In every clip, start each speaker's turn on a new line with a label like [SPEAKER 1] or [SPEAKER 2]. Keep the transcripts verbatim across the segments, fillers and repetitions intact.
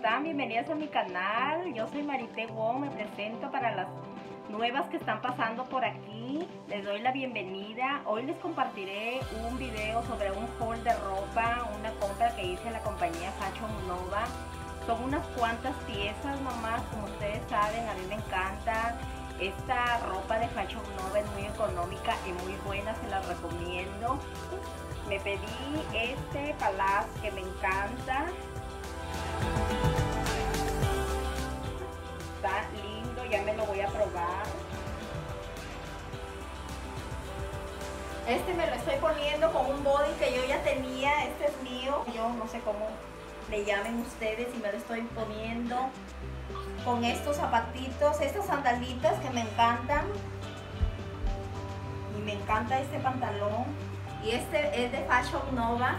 [SPEAKER 1] están? Bienvenidas a mi canal. Yo soy Marité Wong, me presento para las nuevas que están pasando por aquí. Les doy la bienvenida. Hoy les compartiré un video sobre un haul de ropa, una compra que hice en la compañía Fashion Nova. Son unas cuantas piezas nomás, como ustedes saben, a mí me encanta. Esta ropa de Fashion Nova es muy económica y muy buena, se las recomiendo. Me pedí este palaz que me encanta. Está lindo, ya me lo voy a probar. Este me lo estoy poniendo con un body que yo ya tenía, este es mío. Yo no sé cómo le llamen ustedes y me lo estoy poniendo con estos zapatitos, estas sandalitas que me encantan. Y me encanta este pantalón. Y este es de Fashion Nova.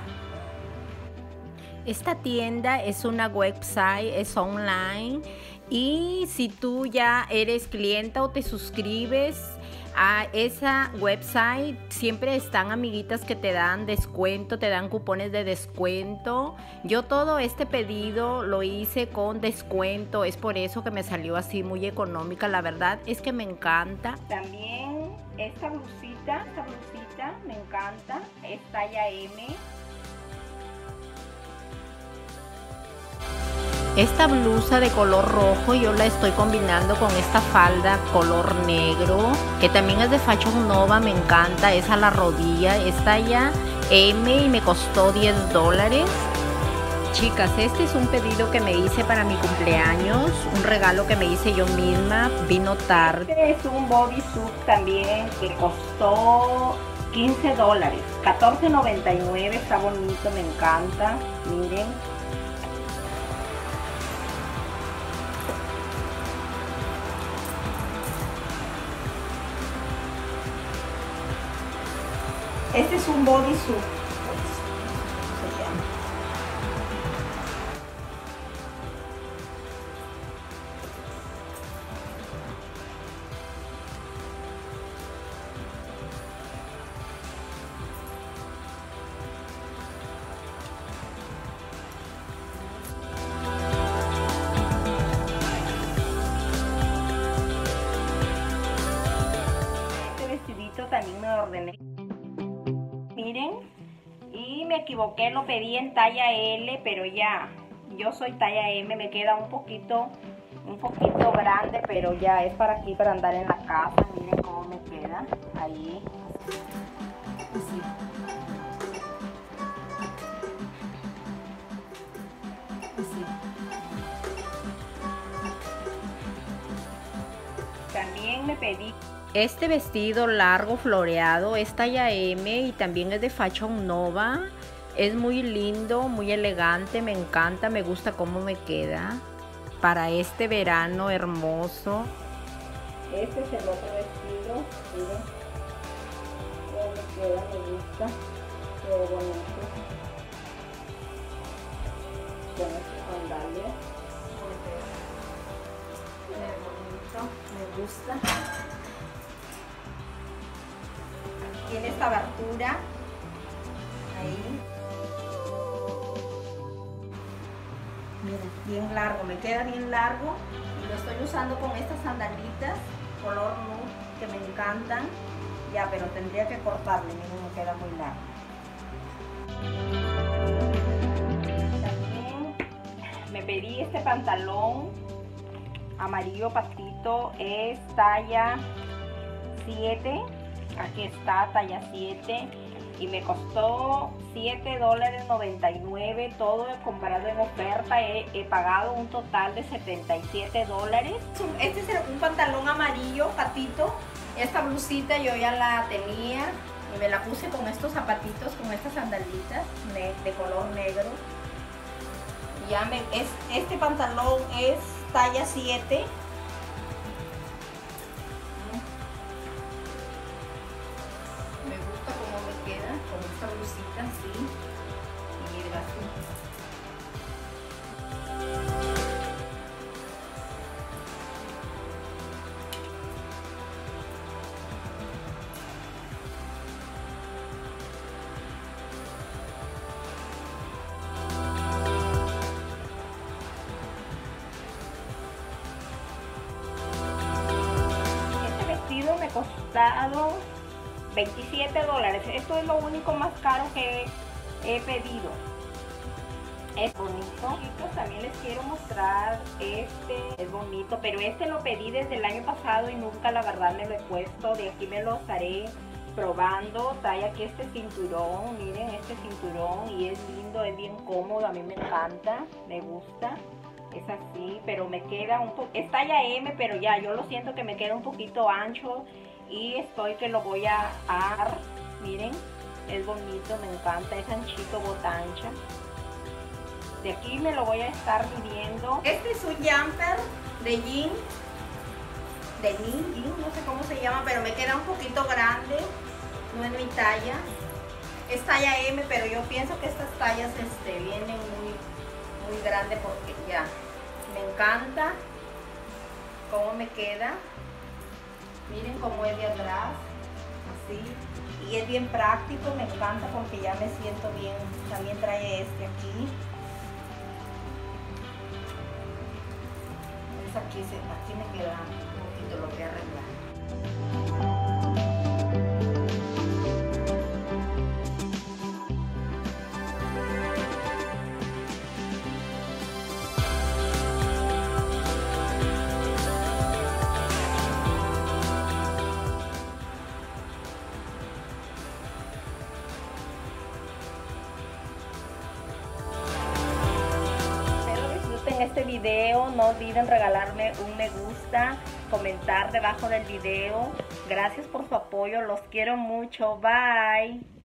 [SPEAKER 1] Esta tienda es una website, es online. Y si tú ya eres clienta o te suscribes a esa website, siempre están amiguitas que te dan descuento, te dan cupones de descuento. Yo todo este pedido lo hice con descuento, es por eso que me salió así muy económica. La verdad es que me encanta. También esta blusita, esta blusita me encanta, es talla M. Esta blusa de color rojo yo la estoy combinando con esta falda color negro, que también es de Fashion Nova, me encanta, es a la rodilla, es talla M y me costó diez dólares. Chicas, este es un pedido que me hice para mi cumpleaños, un regalo que me hice yo misma, vino tarde. Este es un bodysuit también que costó quince dólares, catorce noventa y nueve, está bonito, me encanta, miren. Este es un bodysuit, se llama. Este vestidito también me lo ordené. Miren, y me equivoqué, lo pedí en talla L, pero ya, yo soy talla M, me queda un poquito, un poquito grande, pero ya es para aquí, para andar en la casa. Miren cómo me queda, ahí, así. Así. También me pedí este vestido largo floreado, es talla M y también es de Fashion Nova. Es muy lindo, muy elegante, me encanta, me gusta cómo me queda para este verano hermoso. Este es el otro vestido, miren cómo me queda, me gusta, qué bonito. Con estas sandalias, qué bonito, me gusta. Tiene esta abertura ahí, miren, bien largo, me queda bien largo y lo estoy usando con estas sandalitas color nude que me encantan. Ya, pero tendría que cortarle, miren, me queda muy largo. También me pedí este pantalón amarillo patito, es talla siete. Aquí está, talla siete, y me costó siete dólares noventa y nueve, todo comprado en oferta. He, he pagado un total de setenta y siete dólares. Este es un pantalón amarillo patito, esta blusita yo ya la tenía y me la puse con estos zapatitos, con estas sandalitas de, de color negro. Ya me, es, este pantalón es talla siete. Con esta blusita así y el azul. costado veintisiete dólares. Esto es lo único más caro que he pedido. Es bonito. Chicos, también les quiero mostrar este. Es bonito, pero este lo pedí desde el año pasado y nunca la verdad me lo he puesto. De aquí me lo estaré probando. Trae aquí este cinturón, miren este cinturón, y es lindo, es bien cómodo, a mí me encanta, me gusta. Es así, pero me queda un poco, es talla M, pero ya yo lo siento que me queda un poquito ancho y estoy que lo voy a ar. Miren, es bonito, me encanta, es anchito, bota ancha. De aquí me lo voy a estar midiendo. Este es un jumper de jean, de jean, jean, no sé cómo se llama, pero me queda un poquito grande, no es mi talla. Es talla M, pero yo pienso que estas tallas este, vienen muy, muy grande porque ya me encanta cómo me queda. Miren cómo es de atrás, así, y es bien práctico, me encanta porque ya me siento bien. También trae este aquí. Aquí, se, aquí me queda un poquito, lo voy a arreglar. En este video no olviden regalarme un me gusta, comentar debajo del video. Gracias por su apoyo, los quiero mucho, bye.